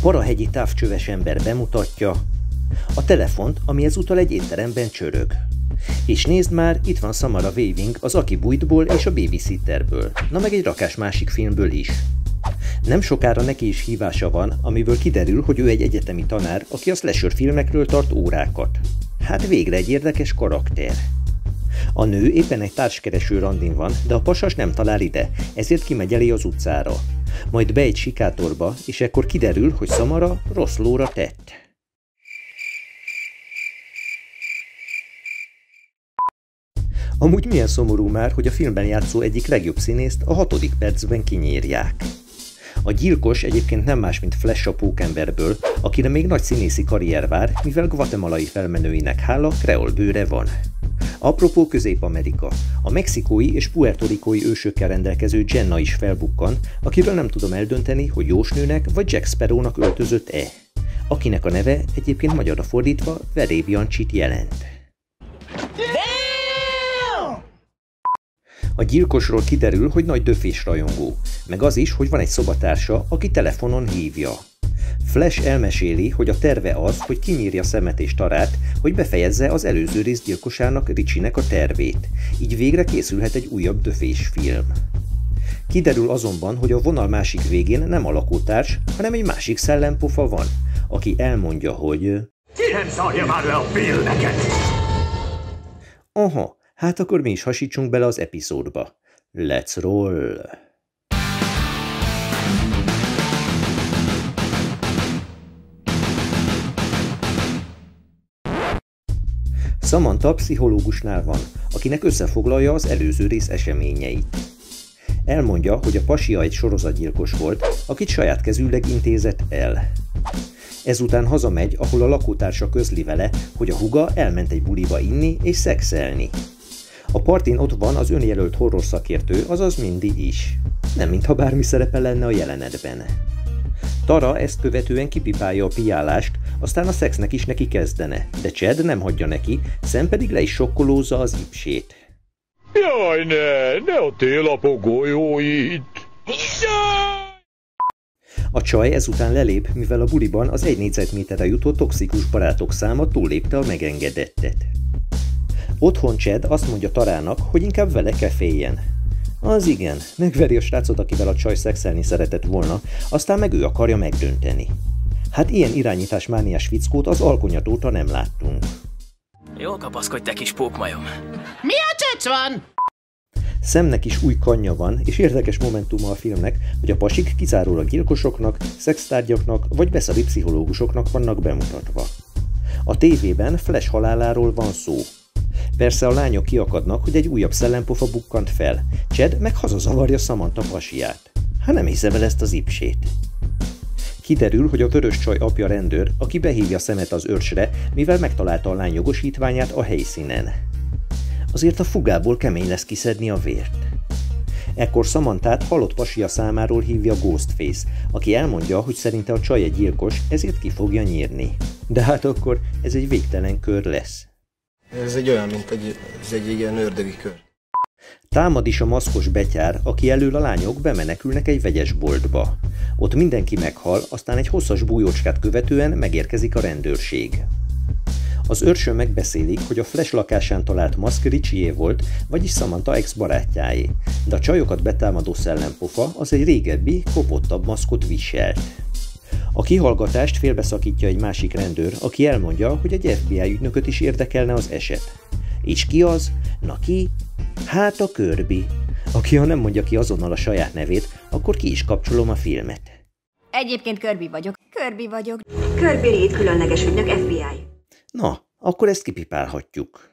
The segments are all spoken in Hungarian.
parahegyi távcsöves ember bemutatja a telefont, ami ezúttal egy étteremben csörög. És nézd már, itt van Samara Weaving az Aki Bújtból és a Babysitterből, na meg egy rakás másik filmből is. Nem sokára neki is hívása van, amiből kiderül, hogy ő egy egyetemi tanár, aki a slasher filmekről tart órákat. Hát végre egy érdekes karakter. A nő éppen egy társkereső randin van, de a pasas nem talál ide, ezért kimegy elé az utcára. Majd be egy sikátorba, és ekkor kiderül, hogy Samara rossz lóra tett. Amúgy milyen szomorú már, hogy a filmben játszó egyik legjobb színészt a 6. percben kinyírják. A gyilkos egyébként nem más, mint Flash a Pókemberből, akire még nagy színészi karrier vár, mivel guatemalai felmenőinek hála kreol bőre van. Apropó Közép-Amerika, a mexikói és puertorikói ősökkel rendelkező Jenna is felbukkan, akiről nem tudom eldönteni, hogy jósnőnek vagy Jack Sparrownak öltözött-e. Akinek a neve egyébként magyarra fordítva Veréb Jancsit jelent. A gyilkosról kiderül, hogy nagy döfés rajongó, meg az is, hogy van egy szobatársa, aki telefonon hívja. Flash elmeséli, hogy a terve az, hogy kinyírja szemet és tarát, hogy befejezze az előző rész gyilkosának, Richie-nek a tervét. Így végre készülhet egy újabb döfés film. Kiderül azonban, hogy a vonal másik végén nem a lakótárs, hanem egy másik szellempofa van, aki elmondja, hogy... Ki nem szarja már le a filmeket! Aha, hát akkor mi is hasítsunk bele az epizódba. Let's roll! Samantha pszichológusnál van, akinek összefoglalja az előző rész eseményeit. Elmondja, hogy a pasia egy sorozatgyilkos volt, akit saját kezűleg intézett el. Ezután hazamegy, ahol a lakótársa közli vele, hogy a húga elment egy buliba inni és szexelni. A partin ott van az önjelölt horror szakértő, azaz Mindy is. Nem mintha bármi szerepe lenne a jelenetben. Tara ezt követően kipipálja a piálást, aztán a szexnek is neki kezdene, de Chad nem hagyja neki, Sam pedig le is sokkolózza az ipsét. Jaj, ne a télapok golyóit! A csaj ezután lelép, mivel a buliban az 1 négyzetméterre jutó toxikus barátok száma túllépte a megengedettet. Otthon Chad azt mondja Tarának, hogy inkább vele keféljen. Az igen, megveri a srácot, akivel a csaj szexelni szeretett volna, aztán meg ő akarja megdönteni. Hát ilyen irányításmániás fickót az alkonyat óta nem láttunk. Jól kapaszkodj, te kis pókmajom! Mi a csöcs van? Samnek is új kanja van, és érdekes momentuma a filmnek, hogy a pasik kizárólag gyilkosoknak, szextárgyaknak vagy beszari pszichológusoknak vannak bemutatva. A tévében Flash haláláról van szó. Persze a lányok kiakadnak, hogy egy újabb szellempofa bukkant fel, Chad meg hazazavarja Samantha pasiát. Hát nem hiszem el ezt az ipsét. Kiderül, hogy a vörös csaj apja rendőr, aki behívja Samet az őrsre, mivel megtalálta a lány jogosítványát a helyszínen. Azért a fugából kemény lesz kiszedni a vért. Ekkor Samanthát halott pasia számáról hívja Ghostface, aki elmondja, hogy szerinte a csaj egy gyilkos, ezért ki fogja nyírni. De hát akkor ez egy végtelen kör lesz. Ez egy olyan, mint egy ilyen ördögi kör. Támad is a maszkos betyár, aki elől a lányok bemenekülnek egy vegyesboltba. Ott mindenki meghal, aztán egy hosszas bújócskát követően megérkezik a rendőrség. Az őrsön megbeszélik, hogy a Flash lakásán talált maszk Richie-é volt, vagyis Samantha ex-barátjáé, de a csajokat betámadó szellempofa az egy régebbi, kopottabb maszkot viselt. A kihallgatást félbeszakítja egy másik rendőr, aki elmondja, hogy egy FBI ügynököt is érdekelne az eset. És ki az? Na ki? Hát a Kirby. Aki ha nem mondja ki azonnal a saját nevét, akkor ki is kapcsolom a filmet. Egyébként Kirby vagyok. Kirby vagyok. Kirby Reed, különleges ügynök, FBI. Na, akkor ezt kipipálhatjuk.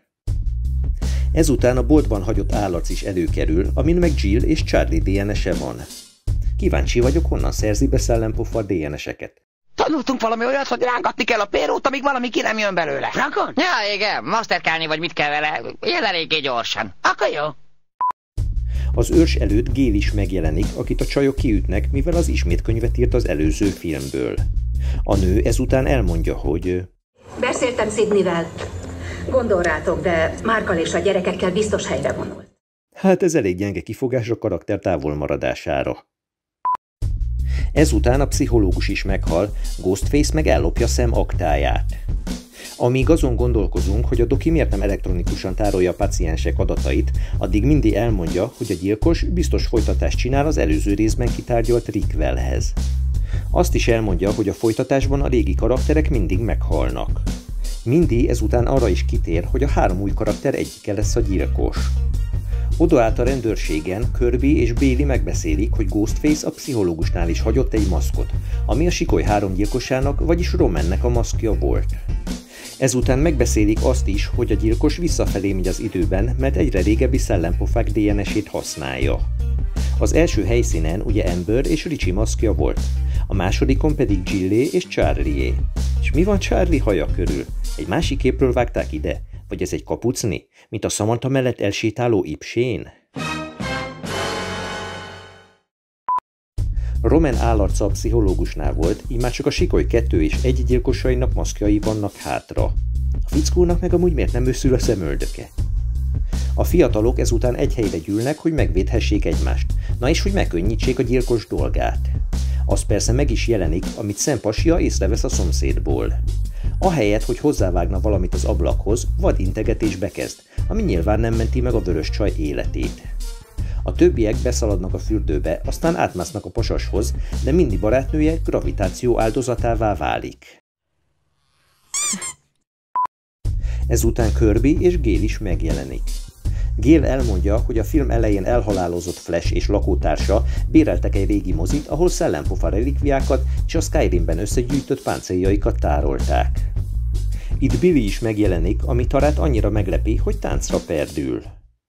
Ezután a boltban hagyott állac is előkerül, amin meg Jill és Charlie DNS-e van. Kíváncsi vagyok, honnan szerzi be szellempofa a DNS-eket. Tanultunk valami olyat, hogy rángatni kell a pérót, amíg valami ki nem jön belőle. Frankon? Ja, igen, masterkálni vagy mit kell vele, ilyen eléggé gyorsan. Akkor jó. Az őrs előtt Gail is megjelenik, akit a csajok kiütnek, mivel az ismét könyvet írt az előző filmből. A nő ezután elmondja, hogy... Beszéltem Sydneyvel. Gondol rátok, de Markkal és a gyerekekkel biztos helyre vonult. Hát ez elég gyenge kifogás a karakter távolmaradására. Ezután a pszichológus is meghal, Ghostface meg ellopja Sam aktáját. Amíg azon gondolkozunk, hogy a doki miért nem elektronikusan tárolja a paciensek adatait, addig Mindy elmondja, hogy a gyilkos biztos folytatást csinál az előző részben kitárgyalt Rickwellhez. Azt is elmondja, hogy a folytatásban a régi karakterek mindig meghalnak. Mindy ezután arra is kitér, hogy a 3 új karakter egyike lesz a gyilkos. Odaállt a rendőrségen, Kirby és Bailey megbeszélik, hogy Ghostface a pszichológusnál is hagyott egy maszkot, ami a Sikoly 3 gyilkosának, vagyis Romannek a maszkja volt. Ezután megbeszélik azt is, hogy a gyilkos visszafelé megy az időben, mert egyre régebbi szellempofák DNS-ét használja. Az első helyszínen ugye Amber és Richie maszkja volt, a másodikon pedig Jillé és Charlie-é. És mi van Charlie haja körül? Egy másik képről vágták ide? Vagy ez egy kapucni? Mint a Samantha mellett elsétáló Ipsén? Roman állarca a pszichológusnál volt, így már csak a Sikoly 2 és 1 gyilkosainak maszkjai vannak hátra. A fickónak meg amúgy miért nem őszül a szemöldöke? A fiatalok ezután egy helyre gyűlnek, hogy megvédhessék egymást, na és hogy megkönnyítsék a gyilkos dolgát. Az persze meg is jelenik, amit Sam pasija észrevesz a szomszédból. Ahelyett, hogy hozzávágna valamit az ablakhoz, vadintegetésbe kezd, ami nyilván nem menti meg a vörös csaj életét. A többiek beszaladnak a fürdőbe, aztán átmásznak a pasashoz, de Mindy barátnője gravitáció áldozatává válik. Ezután Kirby és Gale is megjelenik. Gale elmondja, hogy a film elején elhalálozott Flash és lakótársa béreltek egy régi mozit, ahol szellempofa relikviákat és a Skyrimben összegyűjtött páncéljaikat tárolták. Itt Billy is megjelenik, ami Tarát annyira meglepi, hogy táncra perdül.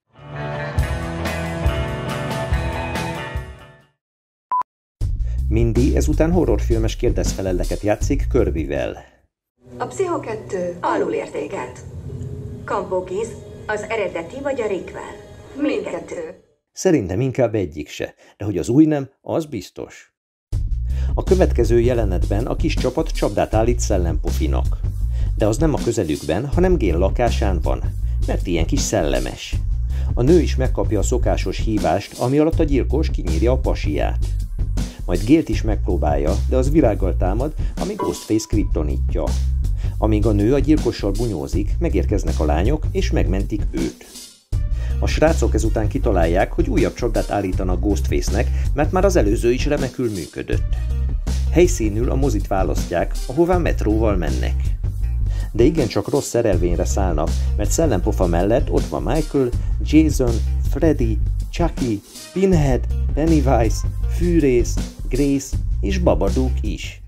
Mindy ezután horrorfilmes kérdezfeleleket játszik Kirbyvel. A Pszicho 2 alulértékelt. Campo Giz, az eredeti vagy a Rickwell? Mindkettő. Szerintem inkább egyik se, de hogy az új nem, az biztos. A következő jelenetben a kis csapat csapdát állít szellempofinak. De az nem a közelükben, hanem Gale lakásán van, mert ilyen kis szellemes. A nő is megkapja a szokásos hívást, ami alatt a gyilkos kinyírja a pasiját. Majd Gale-t is megpróbálja, de az virággal támad, ami Ghostface kriptonitja. Amíg a nő a gyilkossal bunyózik, megérkeznek a lányok, és megmentik őt. A srácok ezután kitalálják, hogy újabb csapdát állítanak Ghostface-nek, mert már az előző is remekül működött. Helyszínül a mozit választják, ahová metróval mennek. De igencsak rossz szerelvényre szállnak, mert szellempofa mellett ott van Michael, Jason, Freddy, Chucky, Pinhead, Pennywise, Fűrész, Grace és Babadook is.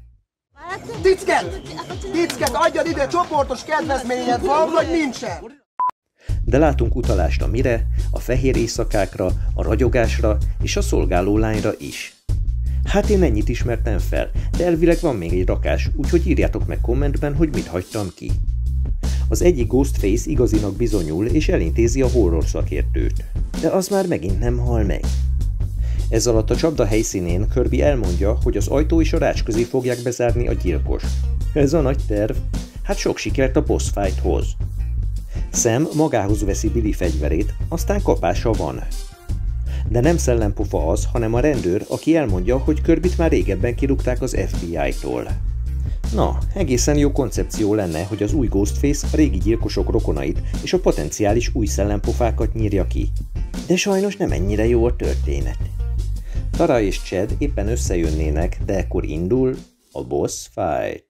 Ticket, adjad ide, csoportos kedvezményed van, vagy nincsen? De látunk utalást a mire, a fehér éjszakákra, a ragyogásra és a szolgáló lányra is. Hát én ennyit ismertem fel, de elvileg van még egy rakás, úgyhogy írjátok meg kommentben, hogy mit hagytam ki. Az egyik Ghostface igazinak bizonyul és elintézi a horror szakértőt. De az már megint nem hal meg. Ez alatt a csapda helyszínén Kirby elmondja, hogy az ajtó és a rács közé fogják bezárni a gyilkos. Ez a nagy terv? Hát sok sikert a boss fighthoz. Sam magához veszi Billy fegyverét, aztán kapása van. De nem szellempofa az, hanem a rendőr, aki elmondja, hogy Kirbyt már régebben kirúgták az FBI-tól. Na, egészen jó koncepció lenne, hogy az új Ghostface a régi gyilkosok rokonait és a potenciális új szellempofákat nyírja ki. De sajnos nem ennyire jó a történet. Tara és Chad éppen összejönnének, de ekkor indul a boss fight.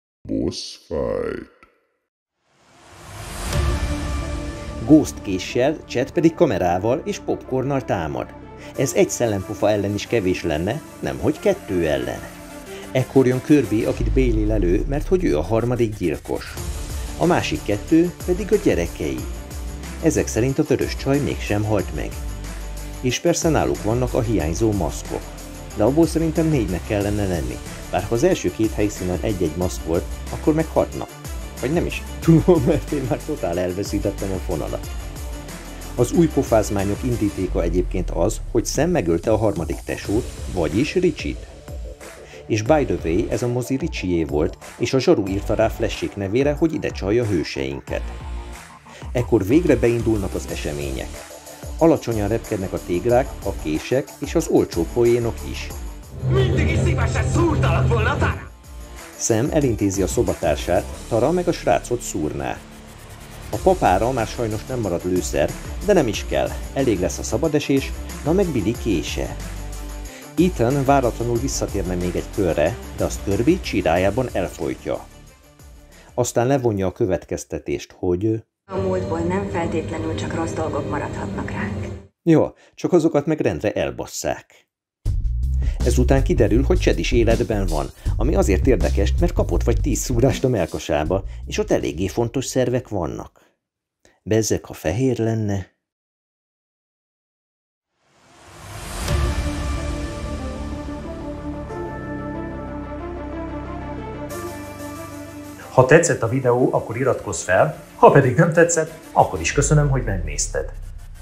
Ghost késsel, Chad pedig kamerával és popcornnal támad. Ez egy szellempofa ellen is kevés lenne, nemhogy 2 ellen. Ekkor jön Kirby, akit Bailey lelő, mert hogy ő a harmadik gyilkos. A másik 2 pedig a gyerekei. Ezek szerint a vörös csaj mégsem halt meg. És persze náluk vannak a hiányzó maszkok. De abból szerintem 4-nek kellene lenni, bár ha az első 2 helyszínen egy-egy maszk volt, akkor meg 6-nak. Vagy nem is tudom, mert én már totál elveszítettem a fonalat. Az új pofázmányok indítéka egyébként az, hogy Sam megölte a harmadik tesót, vagyis Richie-t. És by the way, ez a mozi Richie-é volt, és a zsaru írta rá Flashék nevére, hogy ide csalja hőseinket. Ekkor végre beindulnak az események. Alacsonyan repkednek a téglák, a kések és az olcsó poénok is. Mindig is szívesen szúrtalak volna, Tara! Sam elintézi a szobatársát, Tara meg a srácot szúrná. A papára már sajnos nem marad lőszer, de nem is kell, elég lesz a szabadesés, na meg Billy kése. Ethan váratlanul visszatérne még egy körre, de azt Kirby csirájában elfojtja. Aztán levonja a következtetést, hogy... A múltból nem feltétlenül csak rossz dolgok maradhatnak ránk. Ja, csak azokat meg rendre elbasszák. Ezután kiderül, hogy Chad is életben van, ami azért érdekes, mert kapott vagy 10 szúrást a mellkasába, és ott eléggé fontos szervek vannak. Bezzeg, ha fehér lenne... Ha tetszett a videó, akkor iratkozz fel, ha pedig nem tetszett, akkor is köszönöm, hogy megnézted.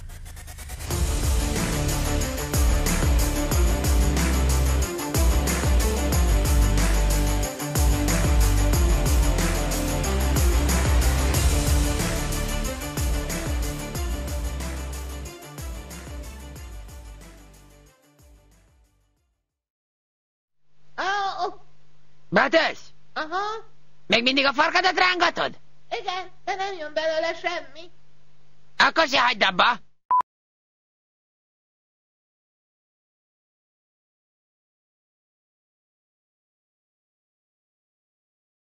Bátesz? Aha. Még mindig a farkadat rángatod? Igen, de nem jön belőle semmi. Akkor se hagyd abba!